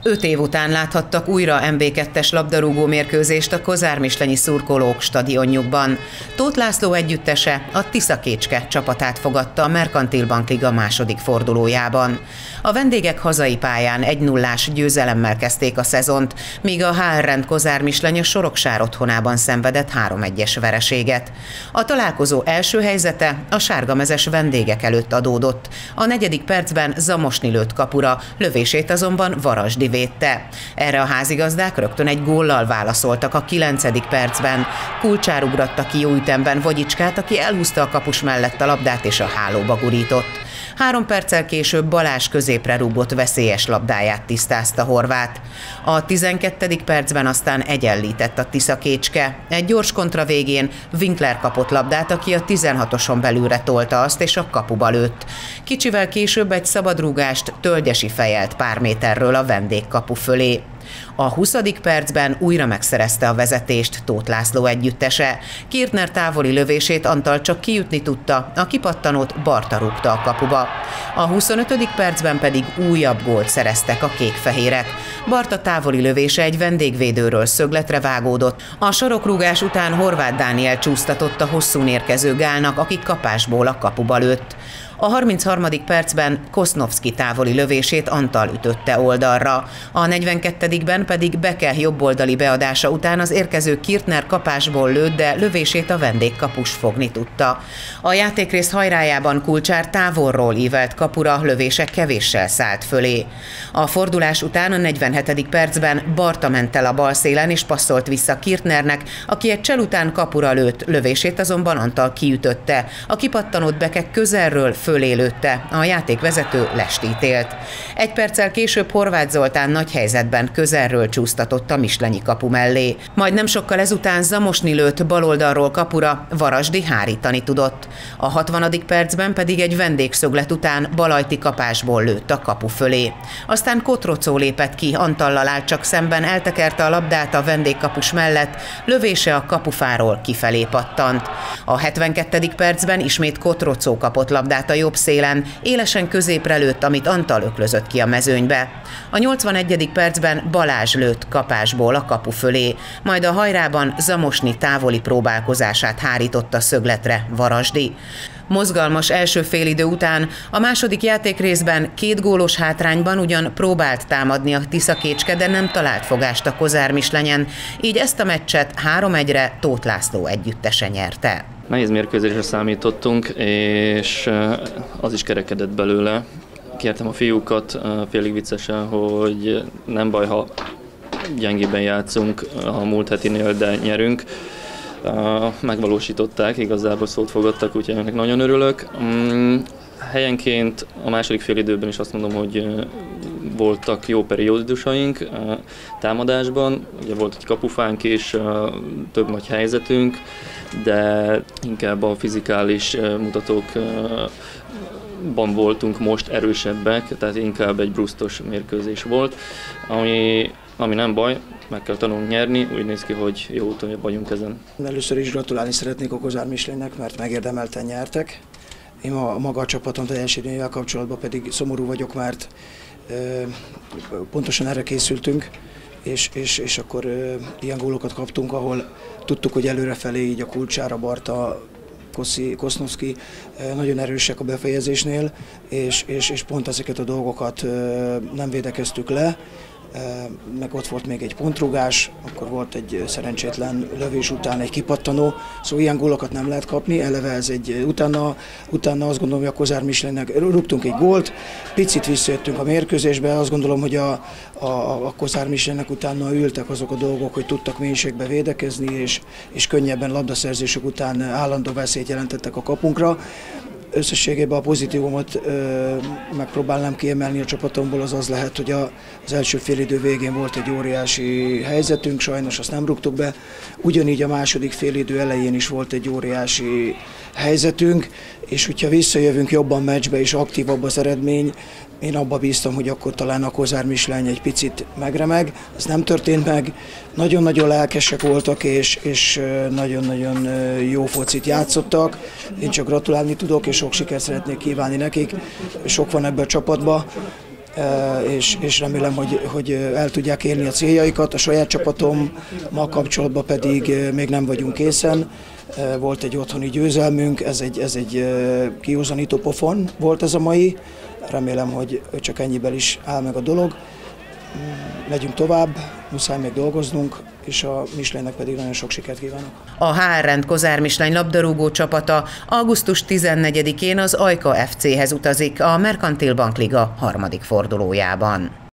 5 év után láthattak újra MB2-es labdarúgó mérkőzést a kozármislenyi szurkolók stadionjukban. Tóth László együttese a Tiszakécske csapatát fogadta a Merkantil Bank Liga második fordulójában. A vendégek hazai pályán 1-0-ás győzelemmel kezdték a szezont, míg a HR Rend Kozármisleny a Soroksár otthonában szenvedett 3-1-es vereséget. A találkozó első helyzete a sárgamezes vendégek előtt adódott. A 4. percben Zamosni lőtt kapura, lövését azonban Varasdi védte. Erre a házigazdák rögtön egy góllal válaszoltak a 9. percben. Kulcsár ugratta ki jó ütemben Vagyicskát, aki elhúzta a kapus mellett a labdát és a hálóba gurított. 3 perccel később Balázs középre rúgott veszélyes labdáját tisztázta Horváth. A 12. percben aztán egyenlített a Tiszakécske. Egy gyors kontra végén Winkler kapott labdát, aki a 16-oson belülre tolta azt, és a kapuba lőtt. Kicsivel később egy szabadrúgást Tölgyesi fejelt pár méterről a vendégkapu fölé. A 20. percben újra megszerezte a vezetést Tóth László együttese. Kirtner távoli lövését Antal csak kiütni tudta, a kipattanót Barta rúgta a kapuba. A 25. percben pedig újabb gólt szereztek a kék-fehérek. Barta távoli lövése egy vendégvédőről szögletre vágódott. A sarokrúgás után Horváth Dániel csúsztatott a hosszún érkező Gálnak, aki kapásból a kapuba lőtt. A 33. percben Kosznovszki távoli lövését Antal ütötte oldalra. A 42-ben pedig Beke jobboldali beadása után az érkező Kirtner kapásból lőtt, de lövését a vendégkapus fogni tudta. A játékrész hajrájában Kulcsár távolról ívelt kapura, lövése kevéssel szállt fölé. A fordulás után a 47. percben Barta ment el a bal szélen és passzolt vissza Kirtnernek, aki egy csel után kapura lőtt, lövését azonban Antal kiütötte. A kipattanót Beke közelről fölé lőtte, a játékvezető lest ítélt. 1 perccel később Horváth Zoltán nagy helyzetben közelről csúsztatott a mislenyi kapu mellé. Majd nem sokkal ezután Zamosni lőtt baloldalról kapura, Varasdi hárítani tudott. A 60. percben pedig egy vendégszöglet után Balajti kapásból lőtt a kapu fölé. Aztán Kotrocó lépett ki, Antallal állt csak szemben, eltekerte a labdát a vendégkapus mellett, lövése a kapufáról kifelé pattant. A 72. percben ismét Kotrocó kapott labdát a jobb szélen, élesen középre lőtt, amit Antal öklözött ki a mezőnybe. A 81. percben Balázs lőtt kapásból a kapu fölé, majd a hajrában Zamosni távoli próbálkozását hárította szögletre Varasdi. Mozgalmas első félidő után a második játékrészben 2 gólos hátrányban ugyan próbált támadni a Tiszakécske, de nem talált fogást a Kozármislenyen, így ezt a meccset 3-1-re Tóth László együttese nyerte. Nehéz mérkőzésre számítottunk, és az is kerekedett belőle. Kértem a fiúkat félig viccesen, hogy nem baj, ha gyengében játszunk a múlt hetinél, de nyerünk. Megvalósították, igazából szót fogadtak, úgyhogy ennek nagyon örülök. Helyenként a második félidőben is azt mondom, hogy voltak jó periódusaink támadásban, ugye volt egy kapufánk is, több nagy helyzetünk, de inkább a fizikális mutatókban voltunk most erősebbek, tehát inkább egy brusztos mérkőzés volt, ami nem baj, meg kell tanulni nyerni, úgy néz ki, hogy jó úton vagyunk ezen. Először is gratulálni szeretnék a Kozármislenynek, mert megérdemelten nyertek. Én maga a csapatom teljesítményével kapcsolatban pedig szomorú vagyok, mert pontosan erre készültünk, és akkor ilyen gólokat kaptunk, ahol tudtuk, hogy előrefelé így a Kulcsára, Barta, Kosznovszki nagyon erősek a befejezésnél, és pont ezeket a dolgokat nem védekeztük le. Meg ott volt még egy pontrugás, akkor volt egy szerencsétlen lövés után egy kipattanó, szóval ilyen gólokat nem lehet kapni, eleve ez utána azt gondolom, hogy a Kozármislenynek rúgtunk egy gólt, picit visszajöttünk a mérkőzésbe, azt gondolom, hogy a Kozármislenynek utána ültek azok a dolgok, hogy tudtak mélységbe védekezni, és könnyebben labdaszerzések után állandó veszélyt jelentettek a kapunkra. Összességében a pozitívumot megpróbálnám kiemelni a csapatomból, az lehet, hogy az első félidő végén volt egy óriási helyzetünk, sajnos azt nem rúgtuk be. Ugyanígy a második félidő elején is volt egy óriási helyzetünk, és hogyha visszajövünk jobban meccsbe és aktívabb az eredmény, én abba bíztam, hogy akkor talán a Kozármisleny egy picit megremeg, ez nem történt meg. Nagyon-nagyon lelkesek voltak, és nagyon-nagyon jó focit játszottak. Én csak gratulálni tudok, és sok sikert szeretnék kívánni nekik. Sok van ebben a csapatban. és remélem, hogy el tudják érni a céljaikat. A saját csapatommal kapcsolatban pedig még nem vagyunk készen. Volt egy otthoni győzelmünk, ez egy kiúzanító pofon volt ez a mai. Remélem, hogy csak ennyiben is áll meg a dolog. Megyünk tovább, muszáj még dolgoznunk, és a Michelinnek pedig nagyon sok sikert kívánok. A HR Rend Kozár Michelin labdarúgó csapata augusztus 14-én az Ajka FC-hez utazik a Merkantil Bank Liga harmadik fordulójában.